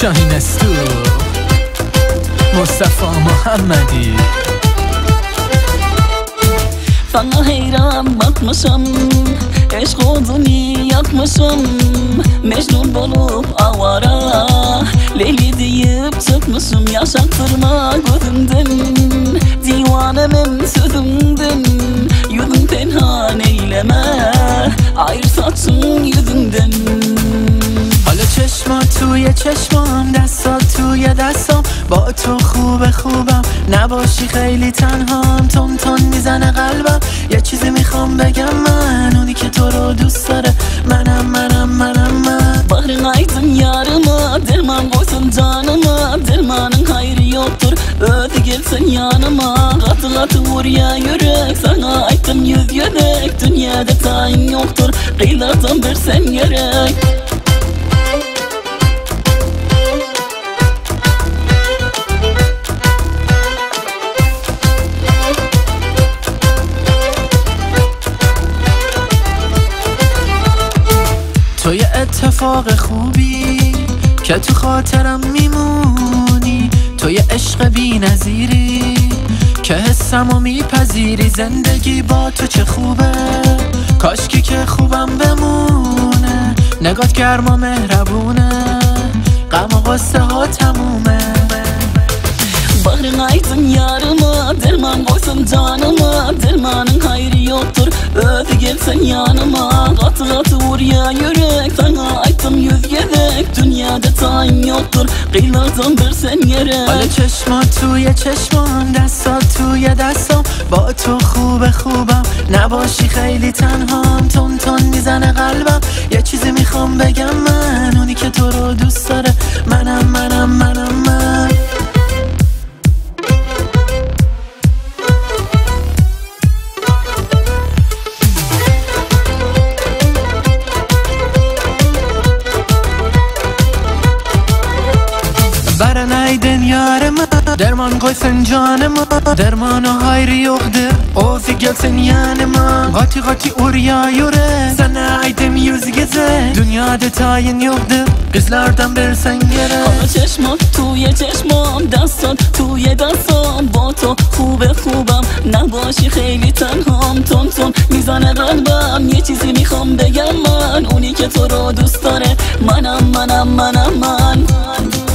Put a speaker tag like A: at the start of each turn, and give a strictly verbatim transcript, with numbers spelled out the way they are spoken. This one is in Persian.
A: شاهین استو مصطفی محمدی
B: Sana hayran bakmışım, aşk odunu yakmışım. Mecnun bulup avara, Leyli deyip çıkmışım. Yaşattırma gözümden, divanemin sözümden. Yüzün tenhan eyleme, ayırsatsın yüzünden.
A: حالا چشمات توی چشمام، دستات توی دستام، با تو خوبه خوبم، نباشی خیلی تنهام. تون تون میزنه قلبم، یه چیزی میخوام بگم من، اونی که تو رو دوست داره منم منم منم من.
B: Bahrın aydın yarıma, derman koysun canıma. Dermanın hayrı yoktur, öde gelsin yanıma. Katı katı vur ya yürek, sana aytım yüz yürek. Dünyada tayin yoktur, kıyılardan versen gerek.
A: تو یه اتفاق خوبی که تو خاطرم میمونی، تو یه عشق بی نظیری که حسمو میپذیری. زندگی با تو چه خوبه، کاشکی که خوبم بمونه. نگات گرم و مهربونه، غم و غصه ها تمومه.
B: Bahrın aydın yarıma, derman koysun canıma. Dermanın hayrı yoktur, öde gelsen yanıma. Katı katı vur ya yürek, sana aytım yüz yedek. Dünyada tayin yoktur, kıyılardan versen gerek.
A: حالا چشمات توی چشمام، دستات توی دستام، با تو خوبه خوبم، نباشی خیلی تنهام. تون تون میزنه قلبم، یه چیزی میخوام بگم من، اونی که تو رو دوست داره منم منم منم من. Bara naydın yarıma, derman koysun canıma. Dermanı hayrı yoktur, ozi gelsin yanıma. Gati gati oraya yürek, sana aydım yüz geze. Dünyada tayin yoktur, kızlardan versen gerek.
B: حالا چشمات توی چشمام، دستات توی دستام. با تو خوبه خوبم، نباشی خیلی تنهام. تون تون میزنه قلبم، یه چیزی میخوام بگم من، اونی که تو رو دوست داره منم منم منم من.